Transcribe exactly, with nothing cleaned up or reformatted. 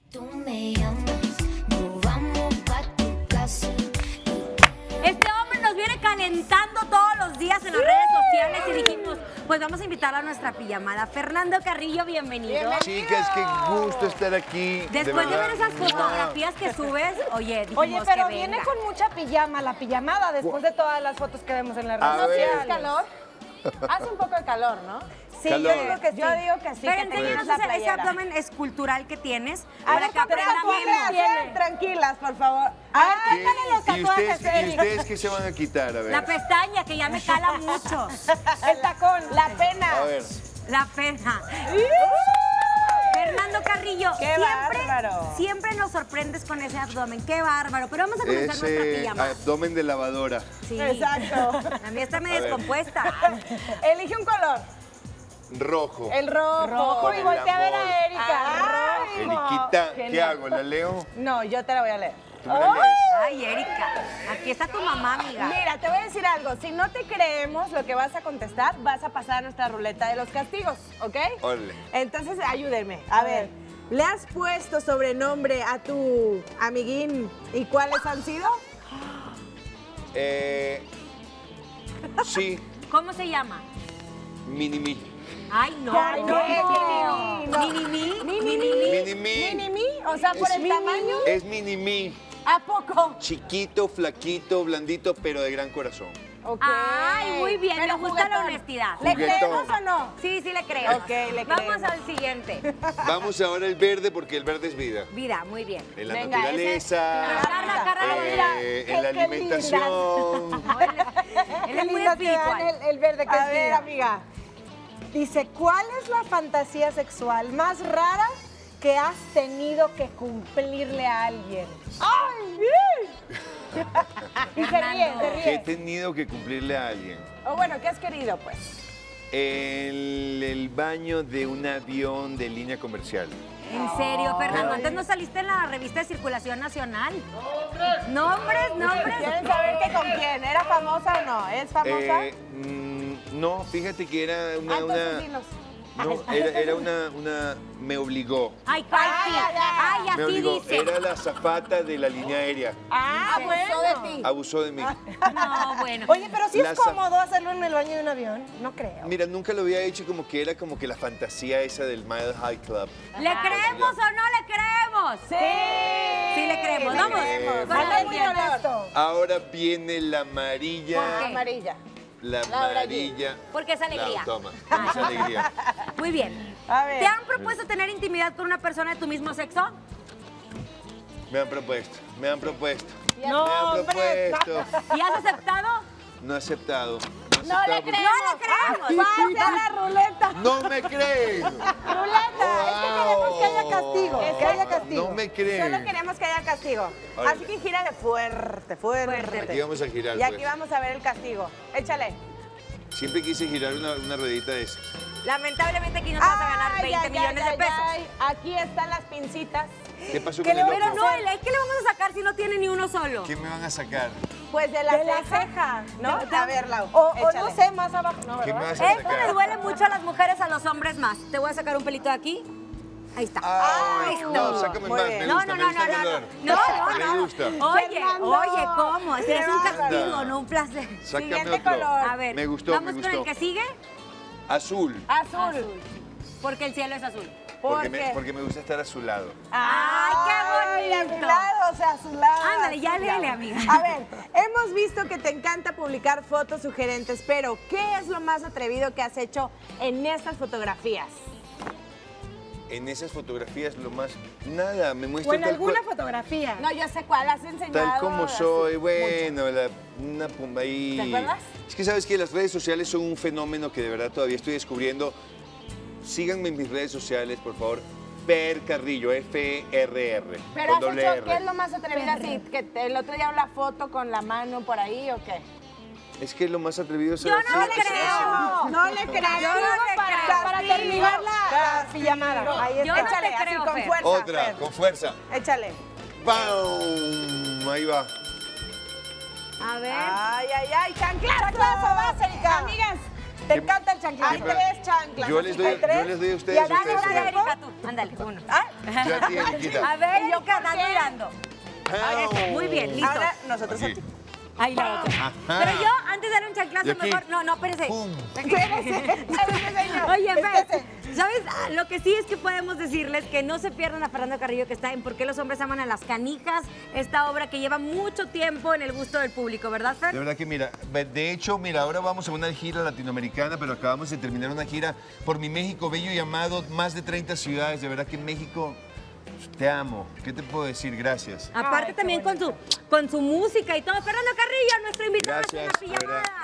Tú me llamas, nos vamos pa' tu casa. Este hombre nos viene calentando todos los días en las redes sociales y dijimos, pues vamos a invitar a nuestra pijamada. Fernando Carrillo, bienvenido. Bienvenido. Chicas, qué gusto estar aquí. Después de, de ver esas fotografías que subes, oye, dijimos Oye, pero que viene venga. con mucha pijama, la pijamada, después de todas las fotos que vemos en las A redes ver. sociales. calor? Hace un poco de calor, ¿no? Sí, Calor. yo digo que sí. Yo digo que sí. Pero que enséñanos tenemos la ese, ese playera. abdomen escultural que tienes A para ver, que aprendamos. tatuajes, tranquilas, por favor. A ver, ¿Qué? cuéntale los ¿Y tatuajes, ustedes, ¿Y Erika. ustedes qué se van a quitar? A ver. La pestaña, que ya me cala mucho. El tacón, la pena. A ver. La pena. Fernando Carrillo, ¡Qué siempre, bárbaro! siempre nos sorprendes con ese abdomen. ¡Qué bárbaro! Pero vamos a comenzar nuestra Ese pijama. abdomen de lavadora. Sí. Exacto. La mía está medio A ver. descompuesta. Elige un color. Rojo. El rojo. Rojo. Y voltea a ver Amor. a Erika. Ay, Eriquita, ¿qué genial. hago? ¿La leo? No, yo te la voy a leer. ¿Tú me la lees? Ay, Erika, aquí está tu mamá, amiga. Mira, te voy a decir algo. Si no te creemos lo que vas a contestar, vas a pasar a nuestra ruleta de los castigos, ¿ok? Órale. Entonces, ayúdenme. A, ver, ¿le has puesto sobrenombre a tu amiguín y cuáles han sido? Eh, sí, ¿Cómo se llama? mini-mi. Ay, no. Ay, no, no. mini-mi, no. Mini-mi. Mini-mi. Mini-mi. ¿Mini-mi? O sea, por Es el mini. tamaño. Es mini-mi. ¿A poco? Chiquito, flaquito, blandito, pero de gran corazón. Ok. Ay, muy bien, Pero me gusta la juguetón. honestidad. ¿Le Juguetón. creemos o no? Sí, sí le creo. Ok, le Vamos creemos. al siguiente. Vamos ahora al verde porque el verde es vida. Vida, muy bien. En la Venga, naturaleza, ese- Carla, Carla, eh, mira, en qué- la qué alimentación. Él Qué es muy lindo te dan espiritual. el, el verde que A es ver, vida. amiga. Dice, ¿cuál es la fantasía sexual más rara que has tenido que cumplirle a alguien? ¡Ay! Y se ríe, se Que he ríe. tenido que cumplirle a alguien. O bueno, ¿qué has querido, pues? El, el baño de un avión de línea comercial. En serio, Fernando, antes no saliste en la revista de Circulación Nacional. ¡Nombres! ¿Nombres? ¿Nombres? ¿Quieren saber que con quién? ¿Era famosa o no? ¿Es famosa? Eh, mm, no, fíjate que era una... Ah, entonces una dinos. no, era, era una, una... Me obligó. Ay, ay, sí. Ay, ay, Ay, Me así obligó. dice. Era la azafata de la línea aérea. Ah, Abusó bueno. de ti. Abusó de mí. No, bueno. Oye, pero sí La es za- cómodo hacerlo en el baño de un avión. No creo. Mira, nunca lo había hecho como que era como que la fantasía esa del Mile High Club. ¿Le creemos o no le creemos? Sí. Sí le creemos. Le Vamos. creemos. Con la Anda muy siguiente. honesto. Ahora viene la amarilla. ¿Por qué? Amarilla. La Laura G. amarilla. Porque es alegría. La toma, es alegría. Muy bien. A ver. ¿Te han propuesto tener intimidad con una persona de tu mismo sexo? Me han propuesto, me han propuesto. No, me han hombre. propuesto. ¿Y has aceptado? No he aceptado. No he le aceptado creemos. ¡No le creemos! Pase a la ruleta. porque- No me creen. Ruleta. Es que queremos que haya castigo. Que haya castigo. No me creen. Solo queremos que haya castigo. Órale. Así que gírale fuerte, fuerte. Fuerte. Aquí vamos a girar, Y aquí pues. vamos a ver el castigo. Échale. Siempre quise girar una, una ruedita de esas. Lamentablemente aquí no te vas a ganar Ay, veinte ay, millones ay, de pesos. ay, ay. Aquí están las pincitas. ¿Qué pasó Que con le el voy a otro? Pero no, el ¿qué le vamos a sacar si no tiene ni uno solo? ¿Qué me van a sacar? Pues de la, De la ceja. ceja. ¿No? De- A ver, Lau. O, o no échale. sé, más abajo. No, ¿Qué me ¿verdad? vas a Esto le sacar? duele mucho a las mujeres, a los hombres más. Te voy a sacar un pelito de aquí. Ahí está. Ay, Ay, no, no. sácame Muy más, bien. me No, gusta, no, me no, gusta no, el no, olor. no, no, Me no. gusta. Oye, Fernando. oye, ¿cómo? Este es un Qué castigo, bárbaro. no un placer. Sácame Siguiente otro. color. A ver, Me gustó, vamos me con el gustó. que sigue. Azul. Azul. Porque el cielo es azul. ¿Por Porque qué? me, porque me gusta estar azulado. ¡Ay, qué a bonito! mi lado, o sea, a su lado. Ándale, ya a su léele, lado. amiga. A ver, hemos visto que te encanta publicar fotos sugerentes, pero ¿qué es lo más atrevido que has hecho en estas fotografías? En esas fotografías lo más... Nada, me O muestro en tal, alguna cual- fotografía. No, yo sé cuál, has enseñado. tal como así, soy. mucho. Bueno, la, una pumba ahí... ¿Te acuerdas? Es que sabes que las redes sociales son un fenómeno que de verdad todavía estoy descubriendo. Síganme en mis redes sociales, por favor. Fer Carrillo, F R R. Pero con has doble hecho, R. ¿qué es lo más atrevido así? ¿Que te- el otro día una foto con la mano por ahí o qué? Es que lo más atrevido es Yo hacer- no le hacer- creo. No le creo. Yo no le para, creo. para terminar la, la pijamada. Ahí Yo está. no te Échale, así, creo, con Fer. fuerza, Otra, Fer. con fuerza. Échale. ¡Bam! Ahí va. A ver. Ay, ay, ay, chanclazo, vas, Erika. Amigas, Te encanta el chanclazo. Hay tres chanclas. Yo les doy, Hay tres. yo les doy a Y ustedes. Adán, ustedes Dale, Dale, son- Erika, tú. Ándale, uno. Yo a ti, Eriquita. A ver, Erika, estás mirando. Au. Muy bien, listo. Ahora nosotros Aquí. a ti. Ahí la otra. Ajá. Pero yo, antes de dar un chanclazo, Y aquí. mejor. No, no, espérese. Pum. Oye, Fer, Espérese. ¿sabes? Ah, Lo que sí es que podemos decirles que no se pierdan a Fernando Carrillo, que está en ¿Por qué los hombres aman a las canicas? Esta obra que lleva mucho tiempo en el gusto del público, ¿verdad, Fer? De verdad que mira, de hecho, mira, ahora vamos a una gira latinoamericana, pero acabamos de terminar una gira por mi México bello y amado, más de treinta ciudades. De verdad que México, te amo. ¿Qué te puedo decir? Gracias. Aparte Ay, qué también con su, con su música y todo. Fernando Carrillo, nuestro invitado Gracias, en la de verdad. pijamada.